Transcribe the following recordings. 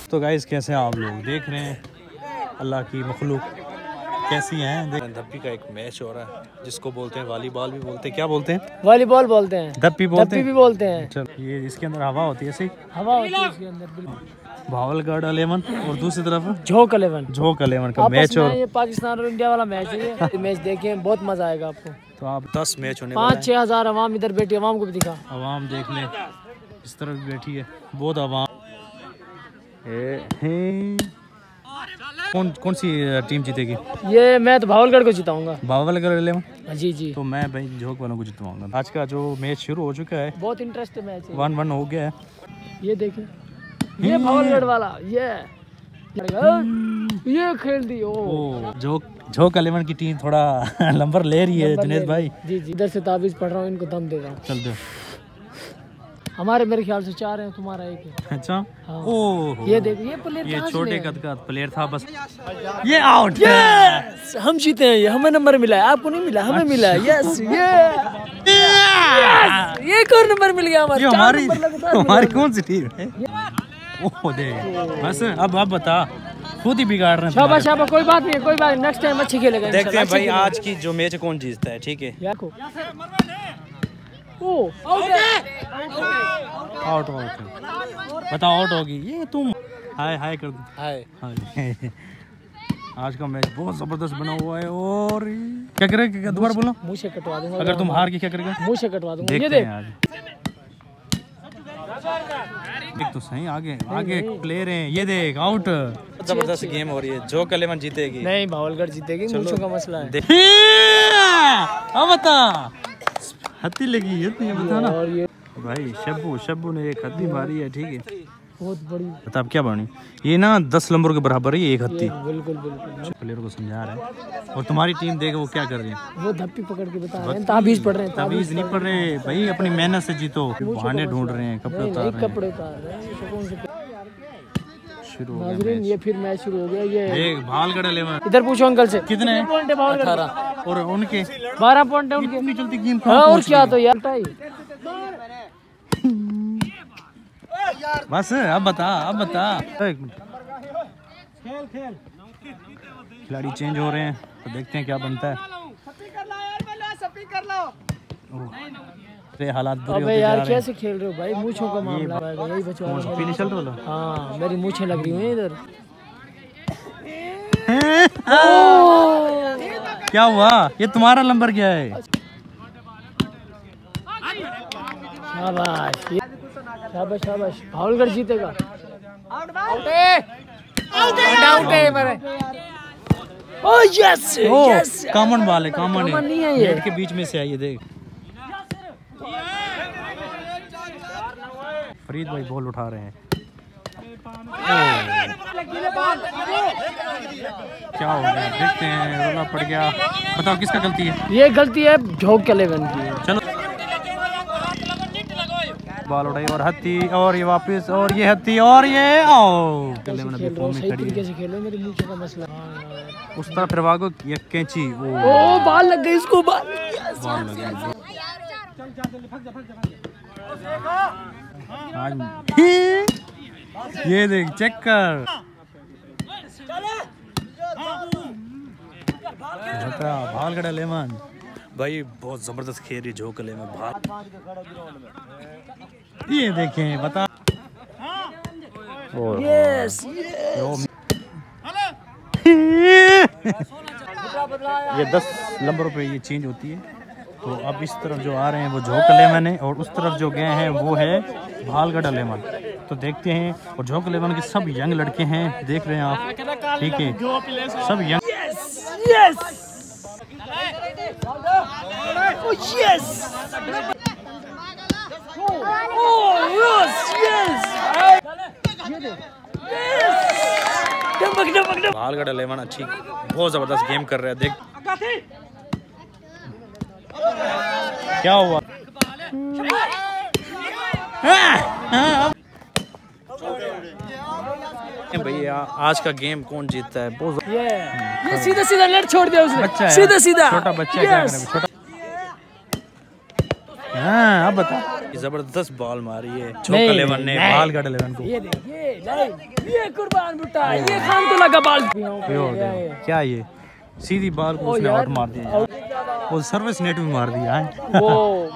तो गाइस कैसे हैं आप लोग, देख रहे हैं अल्लाह की मखलूक कैसी हैं। धप्पी का एक मैच हो रहा है जिसको बोलते हैं वॉलीबॉल भी बोलते हैं, क्या बोलते हैं? वॉलीबॉल बोलते हैं, धप्पी भी बोलते हैं। चलो ये इसके अंदर हवा होती है, ऐसी हवा होती है इसके अंदर। भावलगढ़ 11 और दूसरी तरफ झोंक 11 का मैच। और ये पाकिस्तान और इंडिया वाला मैच है। ये मैच देखें, बहुत मजा आएगा आपको। तो आप 10 मैच होने 5-6 हज़ार अवाम इधर बैठी, अवाम को भी दिखा। अवाम देख लें, इस तरफ बैठी है बहुत अवाम। कौन सी टीम जीतेगी? ये मैं तो भावलगढ़ को जिताऊंगा। भावलगढ़ 11? जी जी। तो मैं भाई झोंक वालों को जितवाऊंगा। आज का जो मैच शुरू हो चुका है, बहुत इंटरेस्टिंग मैच है। 1-1 हो गया है। ये देखिए, ये भावलगढ़ वाला ये खेल दी। ओ झोंक 11 की टीम थोड़ा नंबर ले रही है जुनेद भाई। जी जी, इधर से ताबीज पढ़ रहा हूँ, इनको दम दे रहा हूँ। चल दो। हमारे मेरे ख्याल से 4 हैं, तुम्हारा 1 है। अच्छा। हाँ। ओह ये देखो, ये प्लेयर ये छोटे कद का प्लेयर था, बस ये आउट। हम जीते हैं, ये हमें नंबर मिला है, आपको नहीं मिला, हमें मिला है। यस ये कौन नंबर मिल गया हमारा? हमारी कौन सी टीम है? ओह दे बस अब बता, खुद ही बिगाड़ रहे हैं। शाबाश शाबाश, कोई बात नहीं, कोई बात नहीं, नेक्स्ट टाइम अच्छी खेलेगा। देखते हैं भाई आज की जो मैच कौन जीतता है। ठीक है, आउट बताओ, आउट होगी ये। तुम हाय कर दो। हाय आज का मैच बहुत जबरदस्त बना हुआ है। और क्या करेगा, दोबारा बोलो। मुंह से कटवा दूंगा अगर तुम हार के, क्या करेगा? मुंह से कटवा दूंगा। ये देख तो सही, आगे प्लेयर हैं। ये देख आउट। जबरदस्त गेम हो रही है। झोंक 11 जीतेगी। नहीं, भावलगढ़ जीतेगी, मूंछों का मसला है। अब बता, हत्ती लगी है बता ना। और ये भाई शब्बू ने एक हत्ती मारी है। ठीक है, बहुत बड़ी। बता अब क्या बनी? ये ना 10 नंबर के बराबर है, एक हत्ती। बिल्कुल प्लेयर को समझा रहे हैं। और तुम्हारी टीम देख वो क्या कर रही है, वो धप्पी पकड़ के बता रहे हैं, ताबीज पढ़ रहे हैं। ताबीज नहीं पढ़ रहे भाई, अपनी मेहनत से जीतो। बहाने ढूंढ रहे हैं, कपड़े उतार रहे हैं। नाज़रीन, ये फिर मैच शुरू हो गया। ये भावलगढ़ 11 इधर पूछो अंकल से, कितने पॉइंट है भावलगढ़? 18 और उनके 12 पॉइंट है उनके। इतनी जल्दी गेम और क्या तो यार बस अब बता। खिलाड़ी चेंज हो रहे हैं, तो देखते हैं क्या बनता है। हालात बुरे होते जा रहे हैं। कैसे खेल रहे हो भाई? मूंछों का मामला है, यही बचवा। फिनिशर तो हाँ, मेरी मूंछें लग रही हैं इधर। क्या हुआ? ये तुम्हारा नंबर क्या है? शाबाश, भावलगढ़ जीतेगा। कॉमन बॉल है, कॉमन नहीं है ये, नेट के बीच में से आई है। देख फरीद भाई बॉल उठा रहे हैं। क्या हो गया देखते हैं, रोला पड़ गया। बताओ किसका गलती है? ये गलती है झोंक 11 की। चलो बॉल उठाई और हत्ती, और ये वापस, और ये हत्ती, और ये कैसे खेलो, मेरी मूंछ का मसला। उस तरफ फिर वागो, ये कैंची। ओ बॉल लग गई इसको, बॉल लग गई। ये देख, चेक कर। भावलगढ़ 11 भाई बहुत जबरदस्त खेल रही झोंक 11। ये देखें, बता। ये 10 नंबरों पे ये चेंज होती है। तो अब इस तरफ जो आ रहे हैं वो झोंक 11 है, और उस तरफ जो गए हैं वो है भावलगढ़ 11। तो देखते हैं। और झोंक 11 के सब यंग लड़के हैं, देख रहे हैं आप। ठीक है, सब यंग। भावलगढ़ 11 अच्छी, बहुत जबरदस्त गेम कर रहा है। देख क्या हुआ। भैया आज का गेम कौन जीतता है? ये सीधा नेट छोड़ दिया उसने। बच्चा है, सीधा छोटा बच्चा है। क्या करें छोटा। हाँ अब बता। जबरदस्त बॉल मारी है चौक 11 ने बालगढ़ 11 को। ये देखिए ये कुर्बान भुट्टा ये खान तो लगा बॉल क्या ये सीधी बॉल को उसने आउट मार दिया, वो सर्विस नेट में मार दिया है वो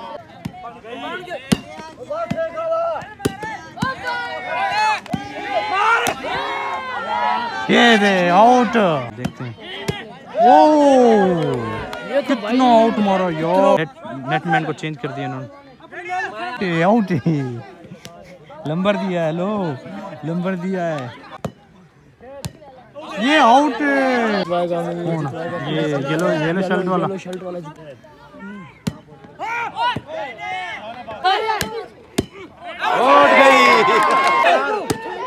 ये दे आउट। देखते हैं ओ कितना आउट मारा यार, नेटमैन को चेंज कर दिया इन्होंने, आउट ही नंबर दिया है, लो नंबर दिया है, ये आउट। ये येलो शर्ट वाला आउट गई।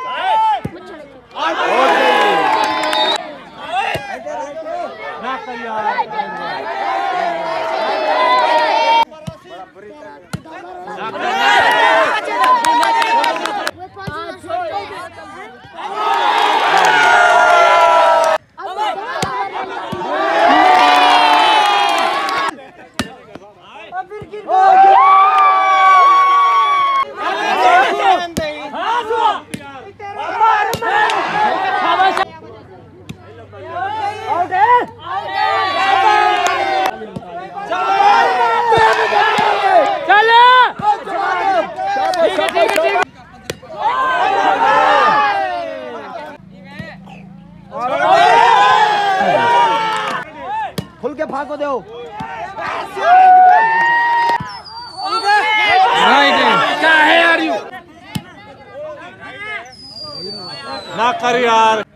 खुल के फाको दो क्या है यार यू ना कर यार,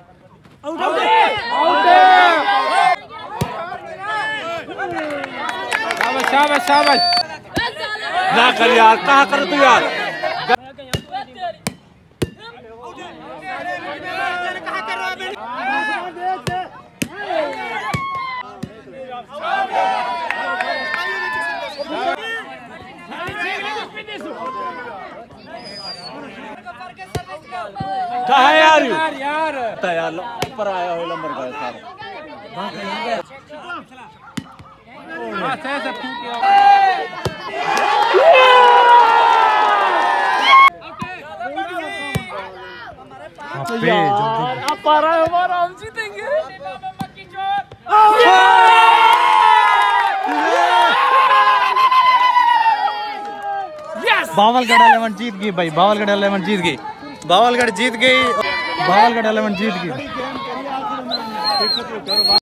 शाबाश शाबाश ना कर यार, कहाँ कर तू यार। कहाँ है यार यार ऊपर आया हो नंबर का सारा आप आ रहे हो हमारा, हम जीतेंगे। बावलगढ़ 11 जीत गई भाई, बावलगढ़ 11 जीत गई, बावलगढ़ जीत गई, बावलगढ़ 11 जीत गई।